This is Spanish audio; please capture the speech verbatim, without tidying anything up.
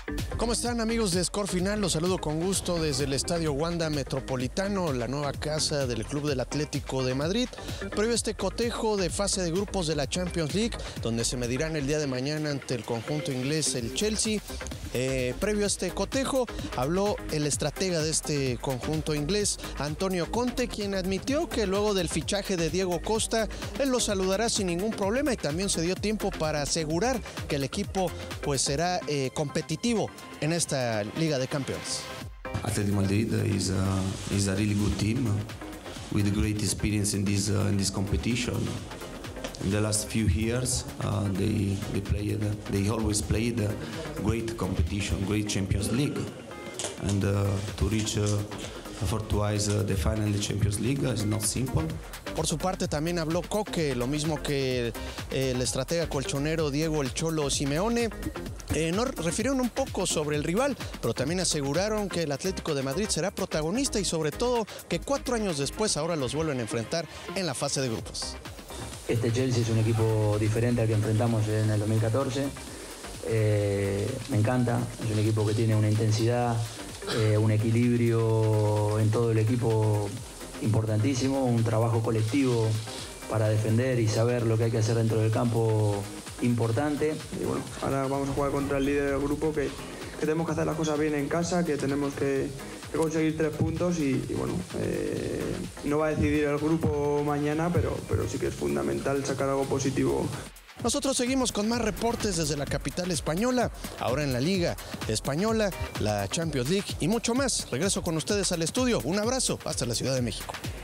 ¿Cómo están, amigos de Score Final? Los saludo con gusto desde el Estadio Wanda Metropolitano, la nueva casa del Club del Atlético de Madrid, previo a este cotejo de fase de grupos de la Champions League, donde se medirán el día de mañana ante el conjunto inglés, el Chelsea. Eh, previo a este cotejo, habló el estratega de este conjunto inglés, Antonio Conte, quien admitió que luego del fichaje de Diego Costa, él lo saludará sin ningún problema, y también se dio tiempo para asegurar que el equipo pues será eh, competitivo en esta Liga de Campeones. Atletico Madrid is a, is a really good team with great experience in this uh, in this competition. In the last few years, uh, they they played they always played a great competition, great Champions League, and uh, to reach uh, for twice uh, the final of the Champions League is not simple. Por su parte también habló Coque, lo mismo que el estratega colchonero Diego El Cholo Simeone. Eh, nos refirieron un poco sobre el rival, pero también aseguraron que el Atlético de Madrid será protagonista y sobre todo que cuatro años después ahora los vuelven a enfrentar en la fase de grupos. Este Chelsea es un equipo diferente al que enfrentamos en el dos mil catorce. Eh, me encanta, es un equipo que tiene una intensidad, eh, un equilibrio en todo el equipo importantísimo, un trabajo colectivo para defender y saber lo que hay que hacer dentro del campo importante. Y bueno, ahora vamos a jugar contra el líder del grupo, que, que tenemos que hacer las cosas bien en casa, que tenemos que, que conseguir tres puntos y, y bueno, eh, no va a decidir el grupo mañana, pero, pero sí que es fundamental sacar algo positivo. Nosotros seguimos con más reportes desde la capital española, ahora en la Liga Española, la Champions League y mucho más. Regreso con ustedes al estudio. Un abrazo hasta la Ciudad de México.